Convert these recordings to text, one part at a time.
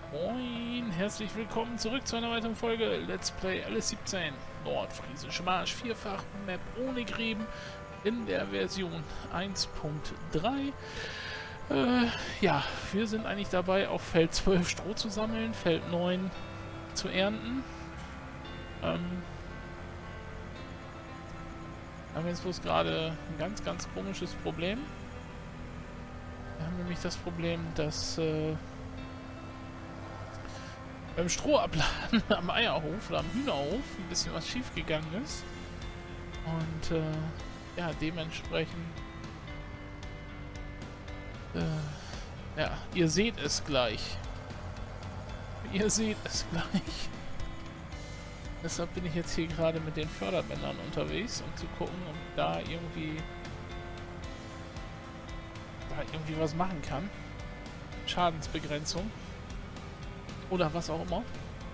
Moin, herzlich willkommen zurück zu einer weiteren Folge Let's Play LS17 Nordfriesische Marsch, vierfach Map ohne Gräben in der Version 1.3. Ja, wir sind eigentlich dabei, auf Feld 12 Stroh zu sammeln, Feld 9 zu ernten. Haben jetzt bloß gerade ein ganz komisches Problem. Wir haben nämlich das Problem, dass beim Strohabladen am Eierhof oder am Hühnerhof ein bisschen was schief gegangen ist. Und ja, dementsprechend ja, ihr seht es gleich. Ihr seht es gleich. Deshalb bin ich jetzt hier gerade mit den Förderbändern unterwegs, um zu gucken, ob da irgendwie was machen kann. Schadensbegrenzung. Oder was auch immer.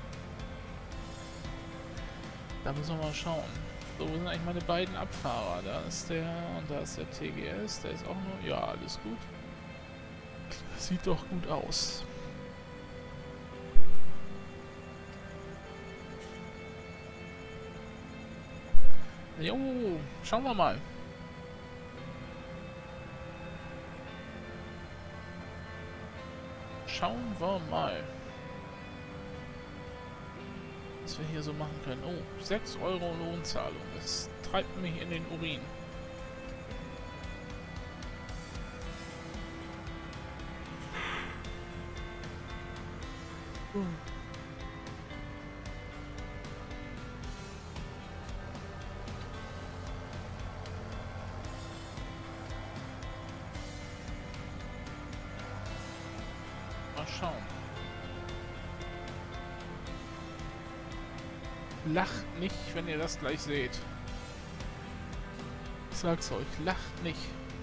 Da müssen wir mal schauen. So, wo sind eigentlich meine beiden Abfahrer? Da ist der und da ist der TGS. Der ist auch nur... Ja, alles gut. Sieht doch gut aus. Jo, schauen wir mal. Schauen wir mal, was wir hier so machen können. Oh, 6 Euro Lohnzahlung. Das treibt mich in den Urin. Mal schauen. Lacht nicht, wenn ihr das gleich seht. Ich sag's euch, lacht nicht.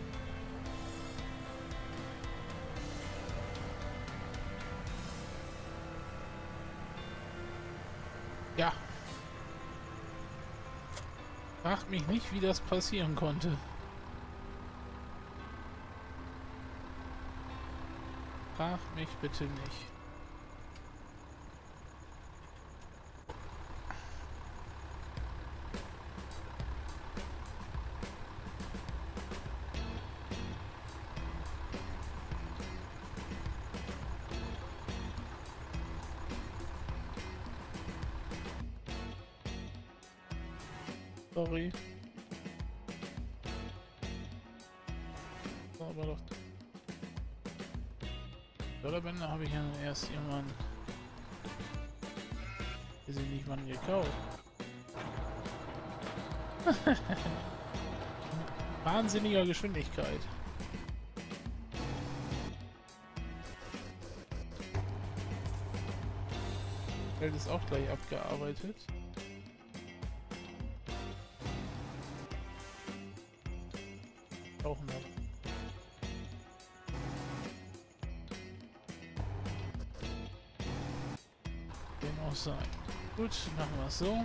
Ja. Fragt mich nicht, wie das passieren konnte. Fragt mich bitte nicht. Sorry. So, aber doch. Förderbänder habe ich ja erst irgendwann. Wir sind nicht wann gekauft. Wahnsinniger Geschwindigkeit. Feld ist auch gleich abgearbeitet. Tauchen ab. Dem auch sein. Gut, machen wir es so.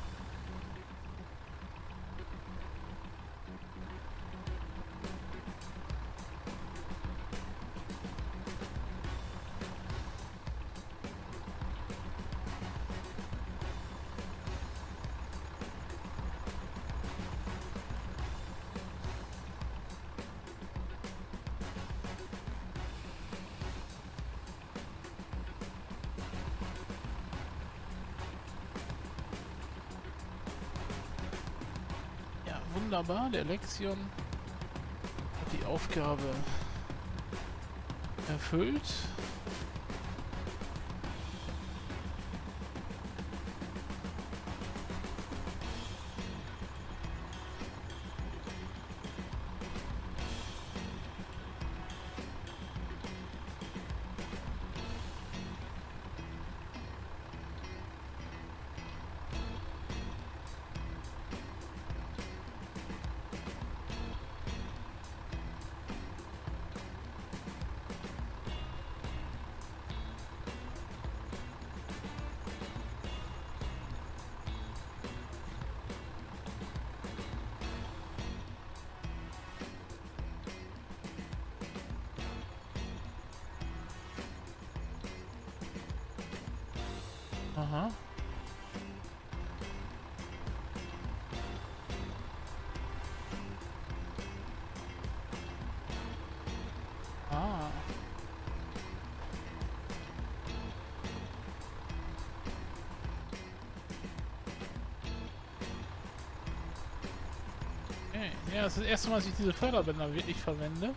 Wunderbar, der Lexion hat die Aufgabe erfüllt. Aha. Ah. Okay. Ja, das ist das erste Mal, dass ich diese Förderbänder wirklich verwende.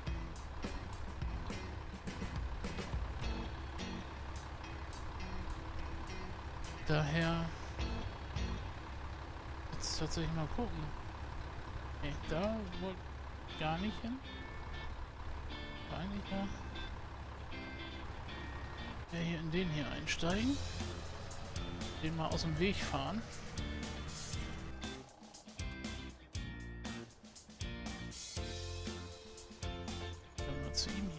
Daher jetzt tatsächlich mal gucken. Okay, da wollte ich gar nicht hin. Eigentlich da. Ja, hier in den hier einsteigen. Den mal aus dem Weg fahren. Dann mal zu ihm.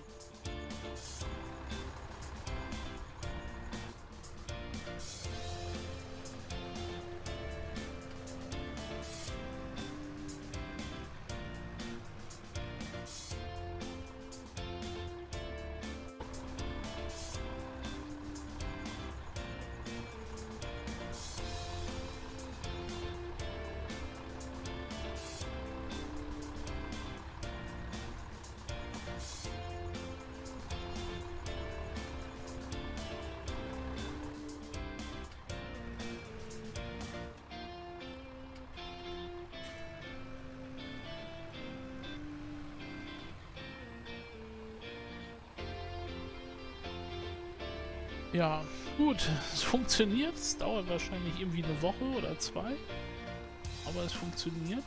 Ja, gut, es funktioniert. Es dauert wahrscheinlich irgendwie eine Woche oder zwei. Aber es funktioniert.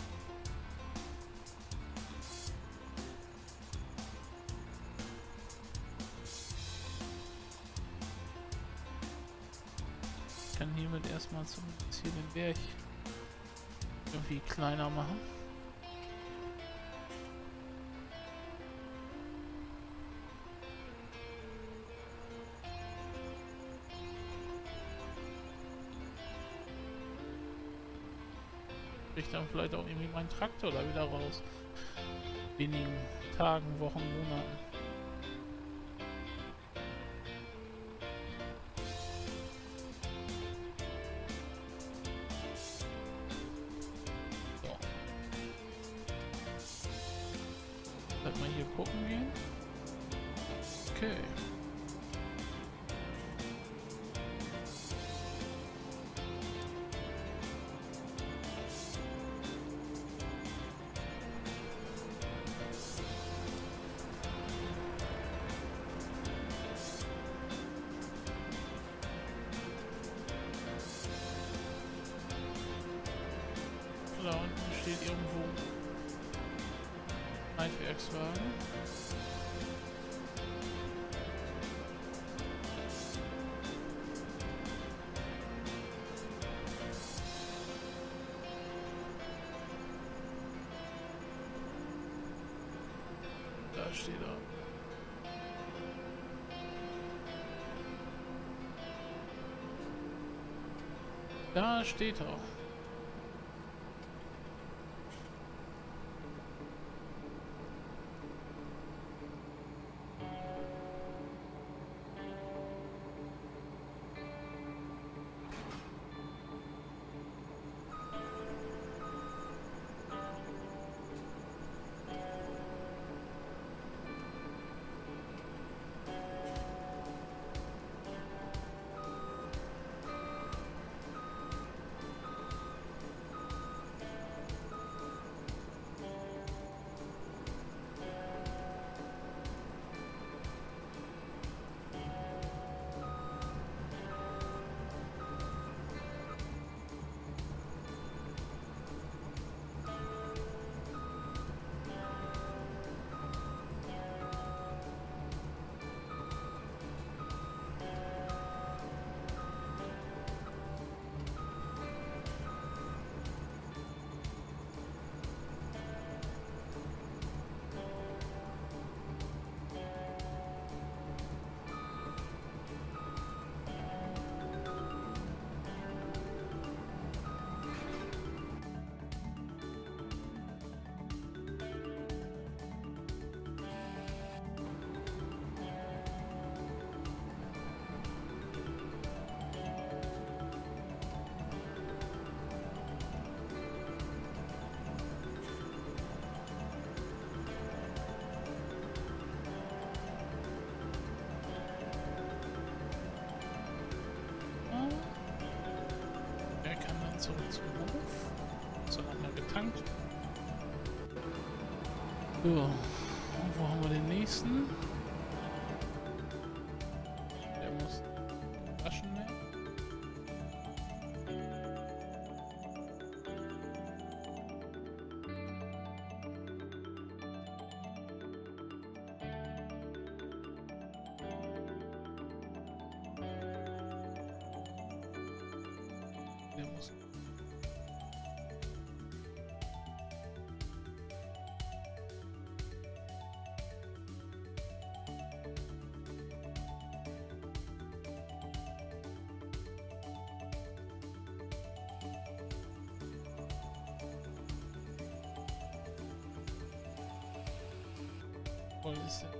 Ich kann hiermit erstmal zumindest hier den Berg irgendwie kleiner machen. Ich dann vielleicht auch irgendwie meinen Traktor da wieder raus. Wenigen Tagen, Wochen, Monaten. So. Halt mal hier gucken gehen. Okay. Da unten steht irgendwo ein Werkswagen. Da steht er. Da steht er. zurück zum Hof. So, nochmal getankt. So, und wo haben wir den nächsten? Der muss waschen, ne? Der muss. Voll ist der.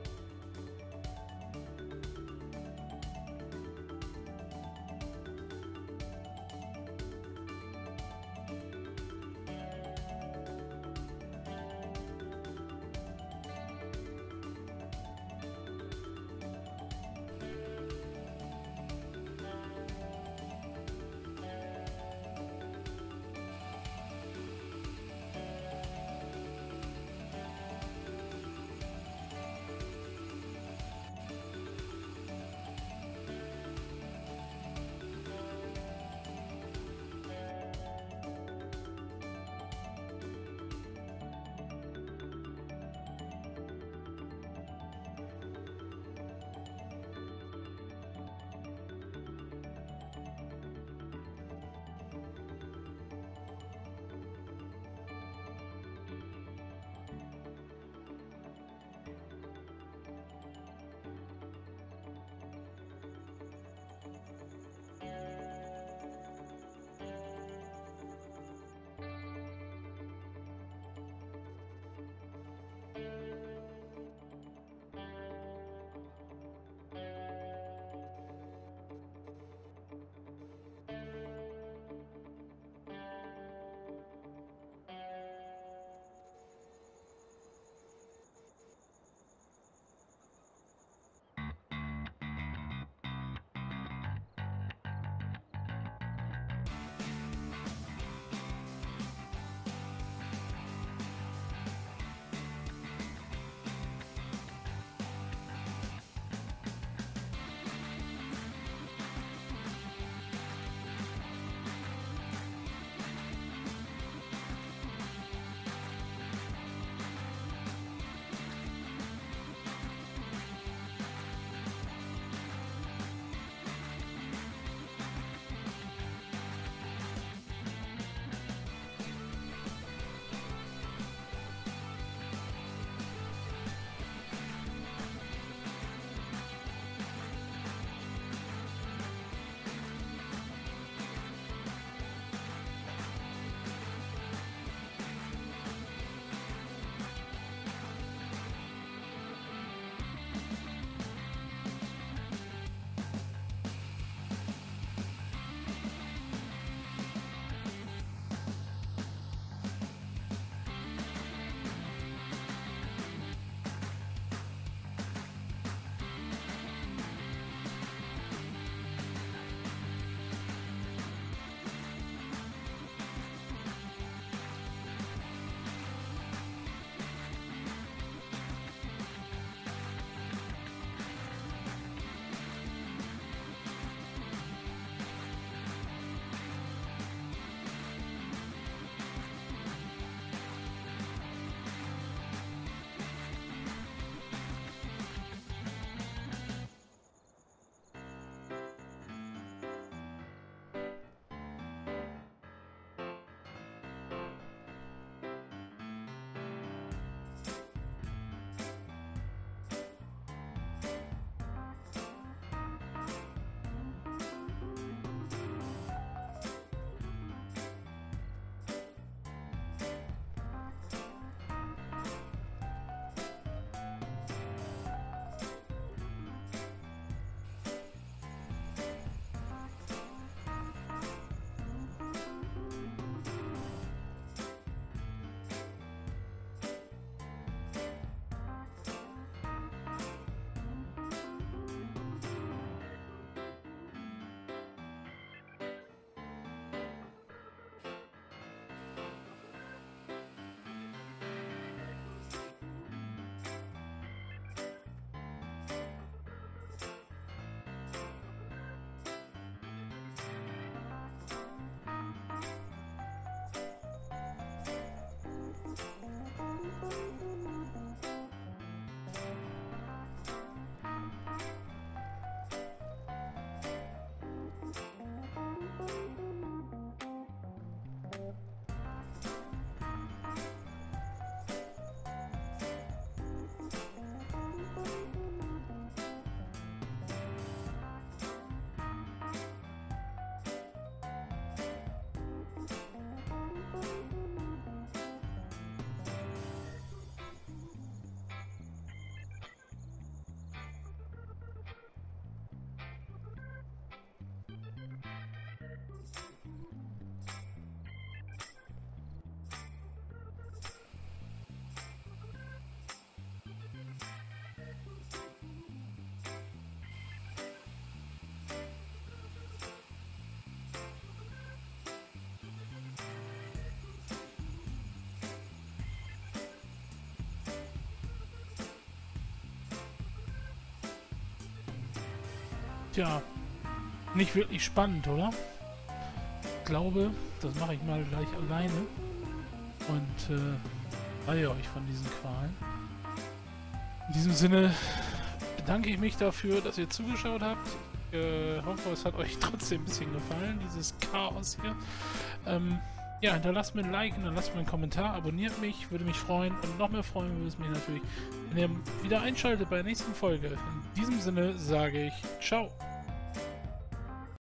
Tja, nicht wirklich spannend, oder? Ich glaube, das mache ich mal gleich alleine und freue euch von diesen Qualen. In diesem Sinne bedanke ich mich dafür, dass ihr zugeschaut habt. Ich hoffe, es hat euch trotzdem ein bisschen gefallen, dieses Chaos hier. Ja, hinterlasst mir ein Like, hinterlasst mir einen Kommentar, abonniert mich, würde mich freuen. Und noch mehr freuen würde es mich natürlich, wenn ihr wieder einschaltet bei der nächsten Folge. In diesem Sinne sage ich ciao.